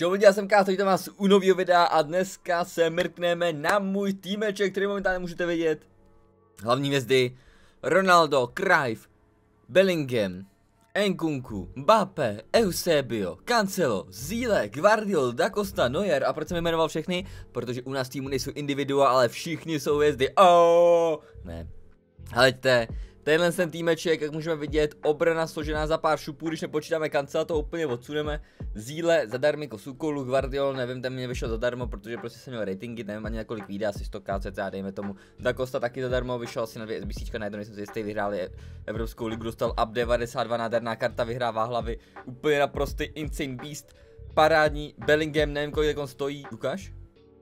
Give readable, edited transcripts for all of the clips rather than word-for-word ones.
Čau lidi, já jsem Káto, vítám vás u nového videa a dneska se mrkneme na můj týmeček, který momentálně můžete vidět. Hlavní hvězdy: Ronaldo, Cruyff, Bellingham, Nkunku, Mbappé, Eusebio, Cancelo, Zíle, Gvardiol, Da Costa, Neuer. A proč jsem jmenoval všechny? Protože u nás týmu nejsou individua, ale všichni jsou hvězdy. Ne. Hleďte, tenhle ten týmeček, jak můžeme vidět, obrana složená za pár šupů, když nepočítáme Cancela, to úplně odsuneme. Zíle zadarmo jako Sukolu, Gvardiol, nevím, ten mě vyšel zadarmo, protože prostě jsem měl ratingy, nevím ani na kolik vyjde, asi 100k cca, dejme tomu. Da Costa taky zadarmo, vyšel asi na 2 SBCčka na jedno, nejsem si jistý, vyhráli Evropskou ligu, dostal up 92, nádherná karta, vyhrává hlavy, úplně naprostý insane beast, parádní. Bellingham, nevím kolik on stojí, Lukáš?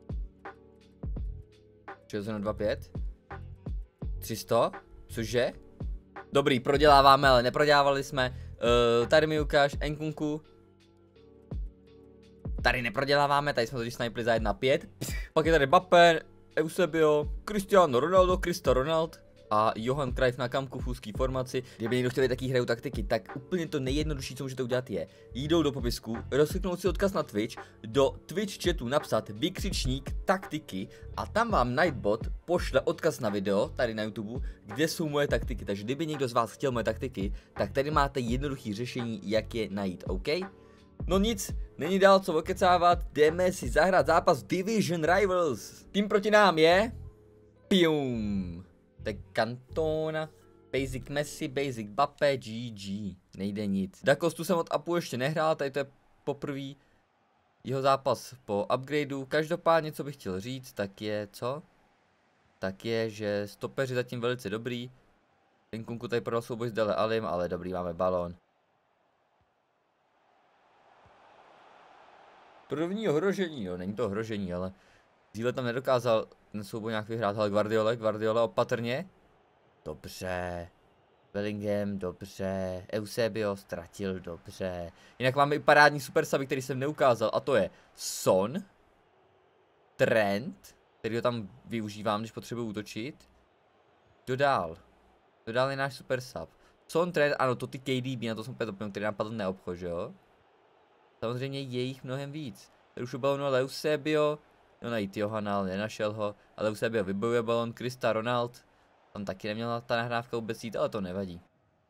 625? 300? Cože? Dobrý, proděláváme, ale neprodělávali jsme. Tady mi ukáž, Nkunku. Tady neproděláváme, tady jsme totiž snipli za 1,5. Pak je tady Mbappé, Eusebio, Cristiano Ronaldo, Krista Ronald a Johan Cruyff na kamku v úzký formaci. Kdyby někdo chtěl taky hraju taktiky, tak úplně to nejjednodušší, co můžete udělat, je jdou do popisku, rozkliknout si odkaz na Twitch, do Twitch chatu napsat vykřičník taktiky a tam vám Nightbot pošle odkaz na video, tady na YouTube, kde jsou moje taktiky. Takže kdyby někdo z vás chtěl moje taktiky, tak tady máte jednoduché řešení, jak je najít, OK? No nic, není dál co okecávat, jdeme si zahrát zápas Division Rivals. Tým proti nám je... Pium. Tak Cantona, Basic Messi, Basic Mbappé, GG. Nejde nic. Da Costu jsem od upu ještě nehrál, tady to je poprvé jeho zápas po upgradeu. Každopádně, co bych chtěl říct, tak je co? Tak je, že stopeři zatím velice dobrý. Nkunku tady prodal souboj s Dele Alim, ale dobrý, máme balón. První ohrožení, jo, není to ohrožení, ale Zíle tam nedokázal ten souboj nějak vyhrát, ale Gvardiole opatrně. Dobře. Bellingham, dobře. Eusebio ztratil, dobře. Jinak máme i parádní super suby, který jsem neukázal, a to je Son, Trent, který ho tam využívám, když potřebuji útočit. Dodál je náš super sub. Son, Trent, ano, to ty KDB, na to jsem pět, který nám padl neobchod, že jo? Samozřejmě je jich mnohem víc. Tady už balonu, ale Eusebio, no najít Johana, ale nenašel ho, ale Eusebio vybojuje balon, Krista Ronald, tam taky neměla ta nahrávka vůbec jít, ale to nevadí.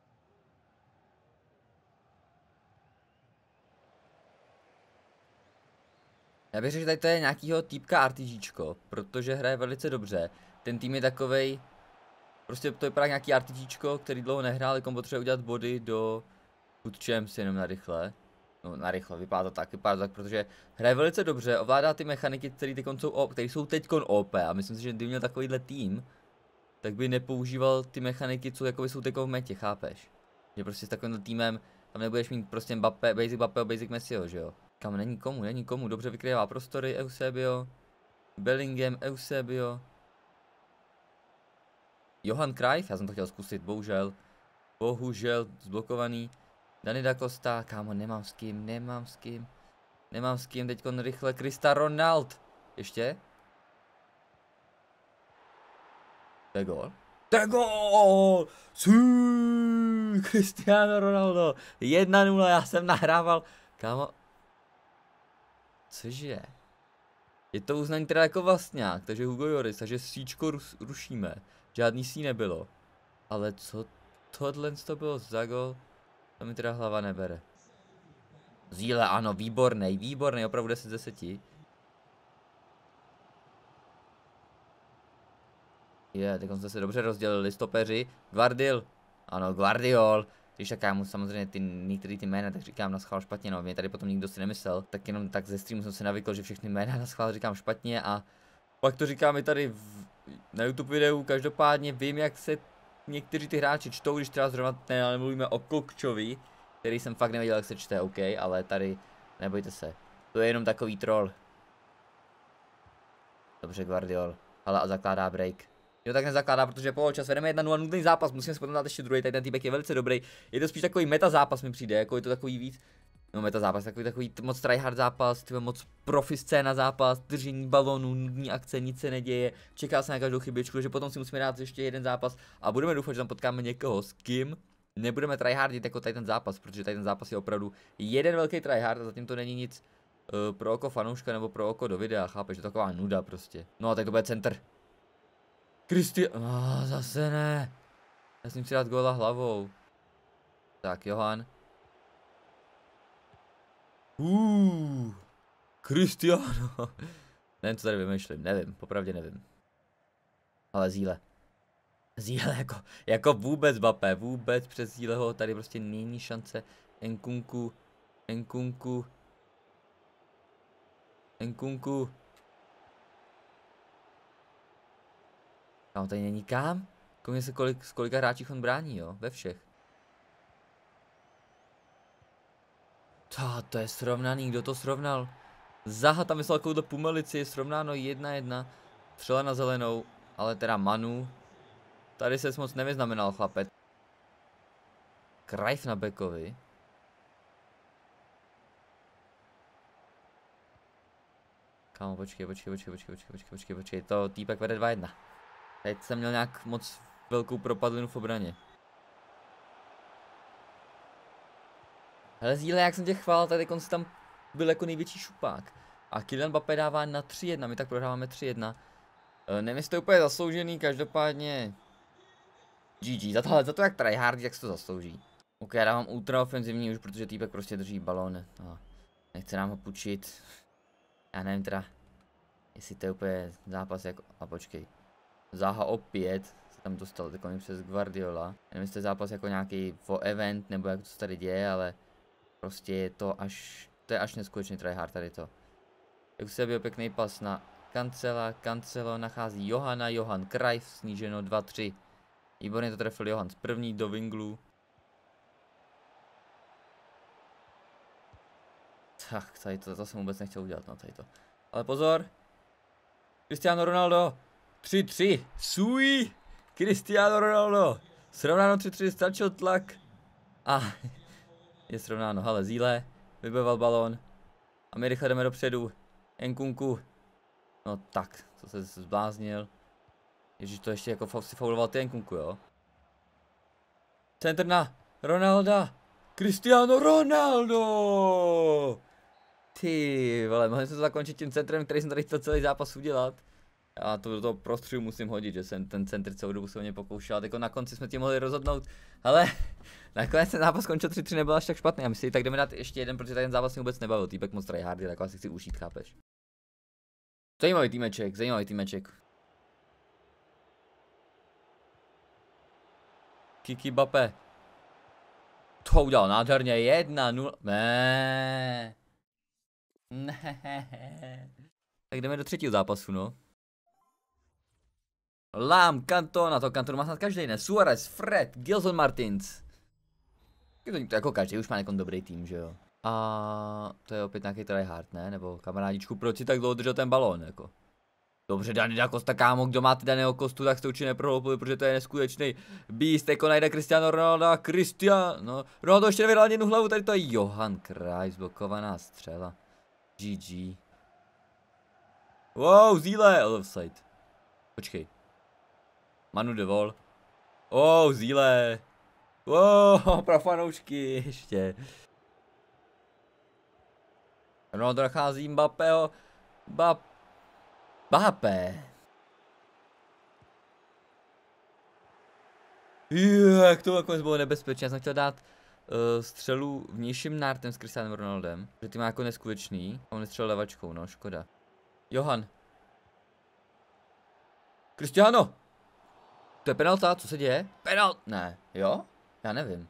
Já bych řekl, že tady to je nějakýho týpka RTGčko, protože hraje velice dobře. Ten tým je takovej, prostě to je právě nějaký RTGčko, který dlouho nehrál, jako potřebuje udělat body do Food Champs jenom na rychle. No narychlo, vypadá to tak, protože hraje velice dobře, ovládá ty mechaniky, které jsou teďkon OP a myslím si, že kdyby měl takovýhle tým, tak by nepoužíval ty mechaniky, co jakoby jsou teďkon v metě, chápeš? Že prostě s takovýmhle týmem tam nebudeš mít prostě Basic Mbappé, Basic Messiho, že jo? Kam není komu, dobře vykrývá prostory, Eusebio, Bellingham, Eusebio, Johan Cruyff, já jsem to chtěl zkusit, bohužel zblokovaný. Dani Da Costa, kámo, nemám s kým, teďkon rychle, Krista Ronald, ještě? To je gól? Cristiano Ronaldo, 1-0, já jsem nahrával, kámo, cože? Je to uznaný teda jako vlastňák, takže Hugo Lloris, takže síčko rušíme, žádný sí nebylo, ale co tohle to bylo za gól? To mi teda hlava nebere. Zíle, ano, výborný, opravdu 10 z 10. Tak jsme se dobře rozdělili stopeři. Gvardiol. Když tak já mu samozřejmě některý ty jména tak říkám na schvál špatně, no mě tady potom nikdo si nemyslel. Tak jenom tak ze streamu jsem se navykl, že všechny jména na schvál říkám špatně a pak to říkám i tady na YouTube videu. Každopádně vím, jak se někteří ty hráči čtou, když třeba zrovna nemluvíme o Kokčovi, který jsem fakt nevěděl, jak se čte, OK, ale tady nebojte se, to je jenom takový troll. Dobře, Gvardiol, ale a zakládá break. Jo, tak nezakládá, protože poločas vedeme 1-0, nutný zápas, musíme se potom dát ještě druhý, tady ten týpek je velice dobrý. Je to spíš takový meta zápas mi přijde, jako je to takový víc, no meta zápas, takový moc tryhard zápas, moc profi scéna zápas, držení balonu, nudní akce, nic se neděje, čeká se na každou chybičku, že potom si musíme dát ještě jeden zápas a budeme doufat, že tam potkáme někoho, s kým nebudeme tryhardit jako tady ten zápas, protože tady ten zápas je opravdu jeden velký tryhard a zatím to není nic pro oko fanouška nebo pro oko do videa, chápeš, že taková nuda prostě. No a tak to bude centr. Zase ne. Já jsem si dát góla hlavou. Tak, Johan. Cristiano. Nevím, co tady vymýšlím, nevím, popravdě nevím. Ale Zíle. Zíle jako vůbec Mbappé, vůbec přes Zíleho, tady prostě není šance. Nkunku. Tam tady není kam? Koukně se z kolika hráčích on brání, jo, ve všech. To je srovnaný, kdo to srovnal? Zaha tam vyslal takovou pumelici, srovnáno 1-1. Střela na zelenou, ale teda Manu. Tady se moc nevyznamenal chlapec. Cruyff na bekovi. Kámo, počkej, to týpek vede 2-1. Teď jsem měl nějak moc velkou propadlinu v obraně. Hele Zíle, jak jsem tě chválil, tady konci tam byl jako největší šupák. A Kylian Mbappé dává na 3-1, my tak prohráváme 3-1. Nevím, jestli to je úplně zasloužený, každopádně GG, za to jak tryhard, jak se to zaslouží. Ok, já dávám ultra ofenzivní už, protože týpek prostě drží balón. Nechce nám ho půjčit. Já nevím teda, jestli to je úplně zápas jako, a počkej. Zaha opět se tam dostal takový přes Guardiola. Nevím, jestli to je zápas jako nějaký for event, nebo jak to se tady děje, ale prostě je to až neskutečný tryhard tady to. Jak se byl pěkný pas na Cancelo nachází Johana, Johan Cruyff, sníženo 2-3. Výborně to trefil Johan z první do vinglu. Tak, tady to jsem vůbec nechtěl udělat, no tady to. Ale pozor! Cristiano Ronaldo! 3-3! Sui! Cristiano Ronaldo! Srovnáno 3-3, stačil tlak. A je srovnáno, hele, Zíle, vybojoval balón. A my rychle jdeme dopředu. Nkunku. No tak, to se zbláznil. Ježíš, to ještě jako si fauloval ty Nkunku, jo? Centr na Ronalda! Cristiano Ronaldo! Ty vole, mohli jsme to zakončit tím centrem, který jsem tady chtěl celý zápas udělat. Já to do toho prostředu musím hodit, že jsem ten centr celou dobu se o mě pokoušel. Jako na konci jsme tím mohli rozhodnout. Ale nakonec ten zápas skončil 3-3, nebyl až tak špatný. A my si tak jdeme dát ještě jeden, protože tady ten zápas mě vůbec nebavil. Týpek moc tryhardy, tak asi chci užít, chápeš? Zajímavý týmeček. Kiki Mbappé. To udělal nádherně, 1-0. Ne. Tak jdeme do třetího zápasu, no. Lam, Cantona, to Cantona má snad každý, ne? Suarez, Fred, Gilson Martins. To jako každý už má jako dobrý tým, že jo? A to je opět nějaký tryhard, ne? Nebo kamarádičku, proč si tak dlouho držel ten balón, jako? Dobře, Dani Costa, kámo, kdo máte Daniho Costu, tak jste určitě neprohloupili, protože to je neskutečný beast, jako najde Cristiano Ronaldo, Ronaldo ještě nevydal ani jednu hlavu, tady to je Johan Cruyff, blokovaná střela. GG. Wow, Zíle, offside. Počkej. Manu de Vol. Oh, Zíle. Wow, pro fanoušky ještě. Ronaldo nachází Mbappého. Mbappé. Jak to nakonec bylo nebezpečné. Já jsem chtěl dát střelu vnějším nártem s Cristianem Ronaldem. Že ty má jako neskutečný. A on střelil levačkou, no škoda. Johan. Cristiano. To je penalta, co se děje? Ne, jo? Já nevím.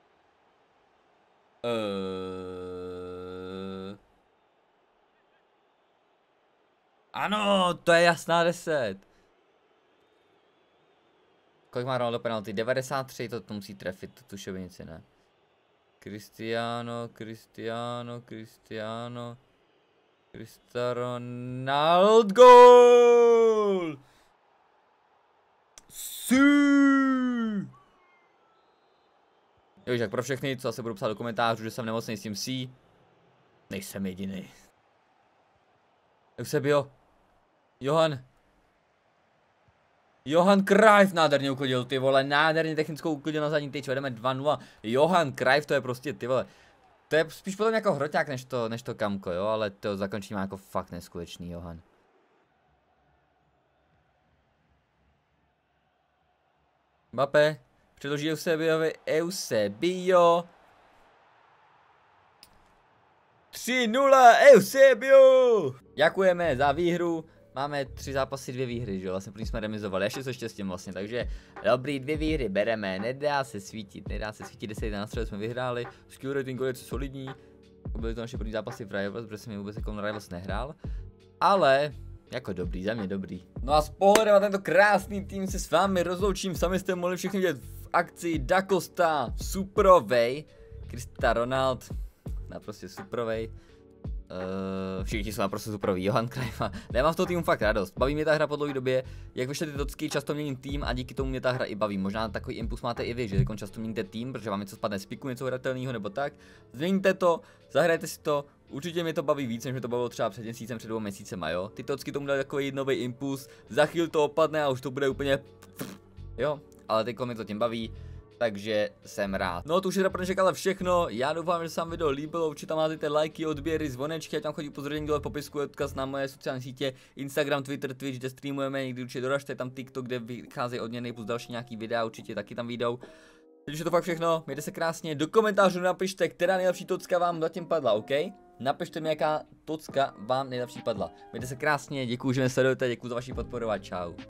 Ano, to je jasná 10. Kolik má Ronaldo penalty? 93, to musí trefit tu šibenici, ne? Cristiano Ronaldo goal! Jo, tak pro všechny, co se budou psát do komentářů, že jsem nemocný s tím C, nejsem jediný. Eusebio. Johan Cruyff nádherně uklidil, ty vole, nádherně technickou uklidil na zadní tyč, vedeme 2-0. Johan Cruyff, to je prostě, ty vole, To je spíš potom jako hroťák než to kamko, jo, ale to zakončí má jako fakt neskutečný Johan. Mbappé, předloží Eusebio. 3-0 Eusebio! Děkujeme za výhru. Máme 3 zápasy, 2 výhry, že jo, vlastně první jsme remizovali, ještě so štěstím vlastně, takže dobrý, 2 výhry bereme, nedá se svítit, 10 na střele jsme vyhráli, skill rating je solidní, byly to naše první zápasy v Rivals, protože jsem vůbec jako na Rivals nehrál, ale jako dobrý, za mě dobrý. No a s pohledem na tento krásný tým se s vámi rozloučím, sami jste mohli všichni vidět v akci Da Costa, suprovej, Cristiano Ronaldo, naprosto suprovej. Všichni jsou naprosto superoví, Johan Cruyff. Nemám v toho týmu fakt radost, baví mě ta hra po dlouhé době, jak vyšly ty tocky, často měním tým a díky tomu mě ta hra i baví. Možná takový impuls máte i vy, že často měníte tým, protože vám něco spadne z piku, něco hratelného nebo tak. Změníte to, zahrajte si to, určitě mě to baví víc, než mě to bavilo třeba před měsícem, před 2 měsícema, jo. Ty tocky tomu dali takový nový impuls, za chvíli to opadne a už to bude úplně jo, ale teďko mě to tím baví. Takže jsem rád. No to už je pro dnešek ale všechno, já doufám, že se vám video líbilo, určitě tam máte ty lajky, odběry, zvonečky, ať tam chodí upozornění dole v popisku, je odkaz na moje sociální sítě, Instagram, Twitter, Twitch, kde streamujeme, někdy určitě doražte, tam TikTok, kde vycházejí odměny plus další nějaký videa, určitě taky tam vyjdou. Teď už je to fakt všechno, mějte se krásně, do komentářů napište, která nejlepší tocka vám zatím padla, OK? Napište mi, jaká tocka vám nejlepší padla. Mějte se krásně, děkuju, že mě sledujete, děkuju za vaši podporu a čau.